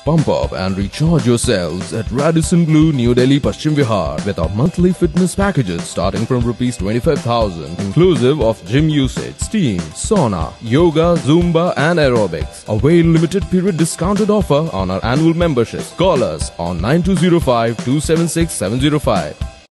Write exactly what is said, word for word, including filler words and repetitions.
Pump up and recharge yourselves at Radisson Blu, New Delhi, Paschim Vihar with our monthly fitness packages starting from rupees twenty-five thousand, inclusive of gym usage, steam, sauna, yoga, Zumba and aerobics. Avail limited period discounted offer on our annual memberships. Call us on nine two zero five, two seven six, seven zero five.